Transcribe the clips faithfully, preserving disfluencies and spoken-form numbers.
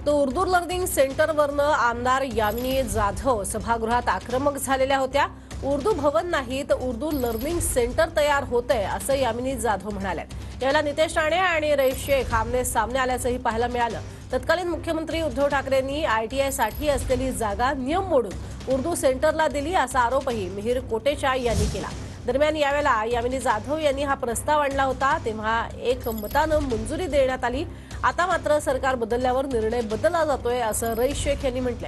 तो उर्दू लर्निंग सेंटरवरनं आमदार यामिनी जाधव सभागृहात आक्रमक झालेल्या होत्या। उर्दू भवन नाही तर उर्दू लर्निंग सेंटर तयार होतंय असं यामिनी जाधव म्हणाल्या। याला नितेश राणे आणि रईस शेख आमने सामने आल्याचंही पाहायला मिळालं। तत्कालीन मुख्यमंत्री उद्धव ठाकरेंनी आयटीआय साठी असलेली जागा नियम मोडून उर्दू सेंटरला दिली असा आरोपही मिहिर कोटेचा यांनी केला। दरम्यान यावेळेला यामिनी जाधव यांनी हा प्रस्ताव आणला होता तेव्हा एक मतानं मंजुरी देण्यात आली। आता मात्र सरकार बदलल्यावर निर्णय बदलला जातोय असं रईस शेख यांनी म्हटलंय।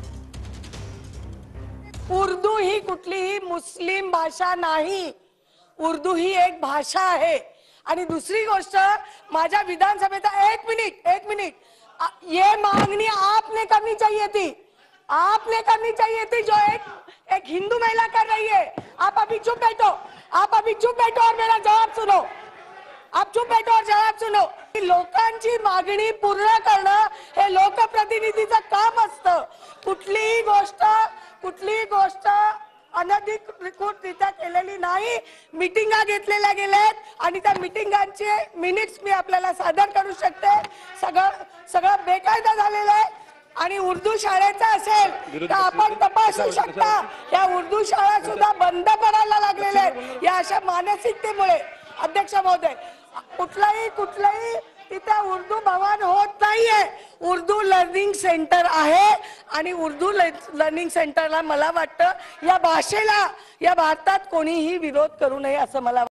उर्दू ही कुठलीही मुस्लिम भाषा नाही, उर्दू ही एक भाषा आहे। आणि दुसरी गोष्ट, माझ्या विधानसभेचा एक मिनिट एक मिनिट ये मांगनी आपने करनी चाहिए थी, आपने करनी चाहिए थी जो एक एक हिंदू महिला कर रही है। आप अभी चुप बैठो, आप अभी चुप बैठो और मेरा जवाब सुनो। आप चुप बैठो और जवाब सुनो। लोकांची मागणी पूर्ण करणं हे लोकप्रतिनिधीचं काम असतं। कुठलीही गोष्ट कुठलीही गोष्ट अनधिकृतरित्या केलेली नाही। मीटिंगा घेतलेल्या गेल्यात आणि त्या मीटिंगांचे मिनिट्स मी आपल्याला सादर करू शकते। सगळं सगळं बेकायदा झालेलं आहे आणि उर्दू शाळेचा असेल तर आपण तपासू शकता। या उर्दू शाळा सुद्धा बंद करायला लागलेल्या आहेत या अशा मानसिकतेमुळे। अध्यक्ष महोदय, कुठलाही कुठलाही तिथे उर्दू भवन होत नाहीये, उर्दू लर्निंग सेंटर आहे। आणि उर्दू लर्निंग सेंटरला मला वाटतं या भाषेला या भारतात कोणीही विरोध करू नये असं मला